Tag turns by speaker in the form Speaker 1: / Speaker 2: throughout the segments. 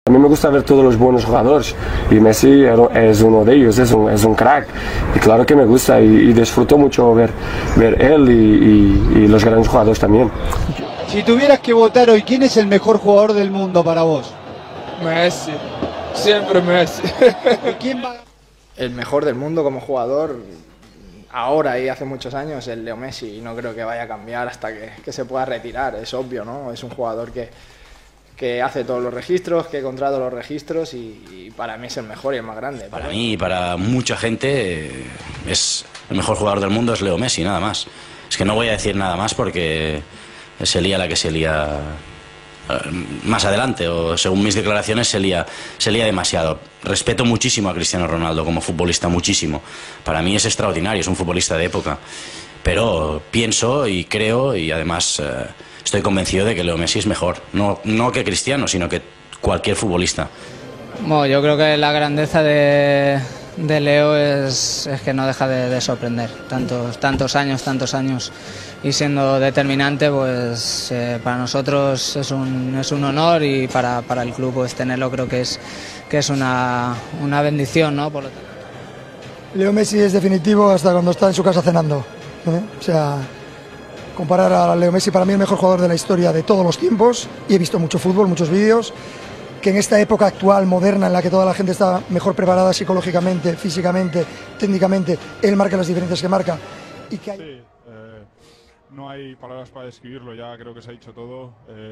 Speaker 1: A mí me gusta ver todos los buenos jugadores y Messi es uno de ellos, es un crack y claro que me gusta y disfruto mucho ver él y los grandes jugadores también.
Speaker 2: Si tuvieras que votar hoy, ¿quién es el mejor jugador del mundo para vos?
Speaker 3: Messi, siempre Messi.
Speaker 2: ¿Y quién va?
Speaker 4: El mejor del mundo como jugador, ahora y hace muchos años, es Leo Messi, y no creo que vaya a cambiar hasta que se pueda retirar, es obvio, ¿no? Es un jugador que hace todos los registros, que controla todos los registros y para mí es el mejor y el más grande.
Speaker 5: Para mí y para mucha gente es el mejor jugador del mundo es Leo Messi, nada más. Es que no voy a decir nada más porque se lía la que se lía más adelante, o según mis declaraciones se lía demasiado. Respeto muchísimo a Cristiano Ronaldo como futbolista, muchísimo. Para mí es extraordinario, es un futbolista de época. Pero pienso y creo y además estoy convencido de que Leo Messi es mejor. No que Cristiano, sino que cualquier futbolista.
Speaker 6: Bueno, yo creo que la grandeza de Leo es que no deja de sorprender. Tantos años y siendo determinante, pues para nosotros es un honor y para el club pues tenerlo creo que es una bendición, ¿no? Por lo tanto.
Speaker 7: Leo Messi es definitivo hasta cuando está en su casa cenando, ¿eh? O sea, comparar a Leo Messi, para mí el mejor jugador de la historia de todos los tiempos, y he visto mucho fútbol, muchos vídeos, que en esta época actual, moderna, en la que toda la gente está mejor preparada psicológicamente, físicamente, técnicamente, él marca las diferencias que marca. Y que hay...
Speaker 8: Sí, no hay palabras para describirlo, ya creo que se ha dicho todo.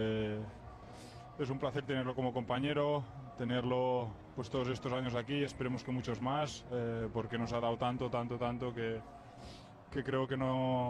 Speaker 8: Es un placer tenerlo como compañero, tenerlo pues todos estos años aquí, esperemos que muchos más, porque nos ha dado tanto que creo que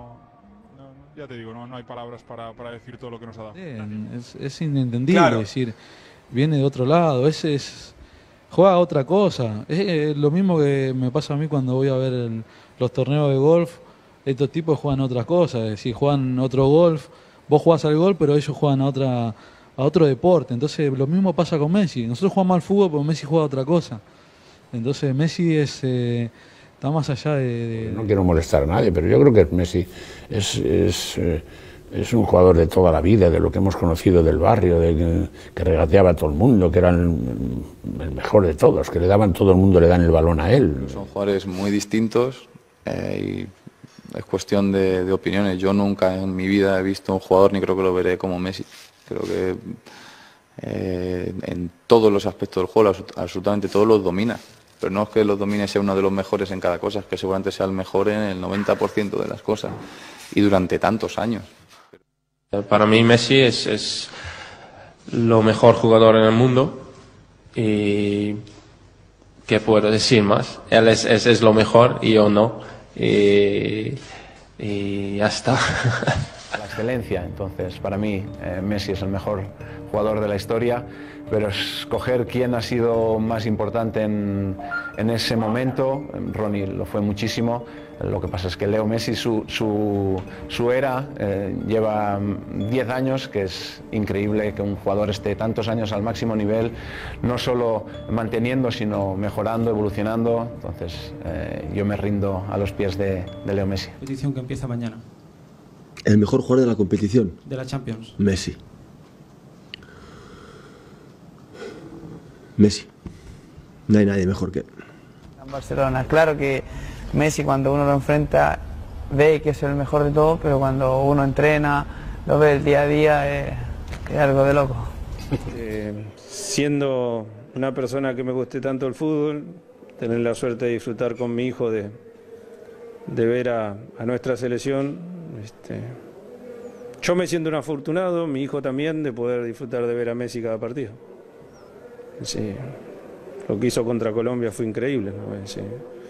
Speaker 8: ya te digo, no hay palabras para decir todo lo que nos ha dado.
Speaker 9: Es inentendible,
Speaker 2: Claro.
Speaker 9: es decir, viene de otro lado, juega otra cosa. Es lo mismo que me pasa a mí cuando voy a ver los torneos de golf. Estos tipos juegan otras cosas, es decir, juegan otro golf. Vos jugás al golf, pero ellos juegan a otro deporte. Entonces lo mismo pasa con Messi. Nosotros jugamos al fútbol, pero Messi juega a otra cosa. Entonces Messi está más allá de...
Speaker 10: No quiero molestar a nadie, pero yo creo que Messi es un jugador de toda la vida, de lo que hemos conocido del barrio, que regateaba a todo el mundo, que era el mejor de todos, que todo el mundo le dan el balón a él.
Speaker 11: Son jugadores muy distintos y es cuestión de opiniones. Yo nunca en mi vida he visto un jugador, ni creo que lo veré como Messi. Creo que en todos los aspectos del juego, absolutamente todos los domina. Pero no es que los domine sea uno de los mejores en cada cosa, es que seguramente sea el mejor en el 90% de las cosas. Y durante tantos años.
Speaker 3: Para mí Messi es lo mejor jugador en el mundo y ¿qué puedo decir más? Él es lo mejor y yo no y ya está.
Speaker 12: La excelencia, entonces para mí Messi es el mejor jugador de la historia, pero escoger quién ha sido más importante en ese momento, Ronnie lo fue muchísimo. Lo que pasa es que Leo Messi, su era, lleva 10 años, que es increíble que un jugador esté tantos años al máximo nivel, no solo manteniendo, sino mejorando, evolucionando. Entonces yo me rindo a los pies de Leo Messi.
Speaker 13: Competición que empieza mañana.
Speaker 14: ¿El mejor jugador de la competición?
Speaker 13: De la Champions.
Speaker 14: Messi. Messi. No hay nadie mejor que él.
Speaker 15: En Barcelona, claro que Messi cuando uno lo enfrenta ve que es el mejor de todo, pero cuando uno entrena, lo ve el día a día, es algo de loco.
Speaker 16: Siendo una persona que me guste tanto el fútbol, tener la suerte de disfrutar con mi hijo de ver a nuestra selección, yo me siento un afortunado, mi hijo también, de poder disfrutar de ver a Messi cada partido. Sí, lo que hizo contra Colombia fue increíble, ¿no? Sí.